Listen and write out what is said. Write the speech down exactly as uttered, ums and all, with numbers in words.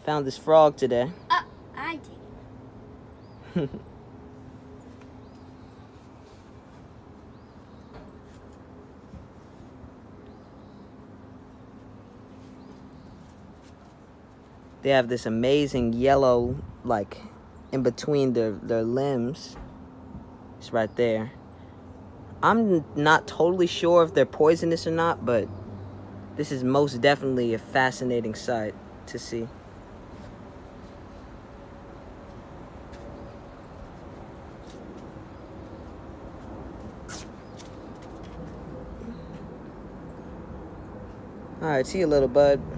Found this frog today. Uh, I did. They have this amazing yellow, like, in between their, their limbs. It's right there. I'm not totally sure if they're poisonous or not, but this is most definitely a fascinating sight to see. All right, see you, little bud.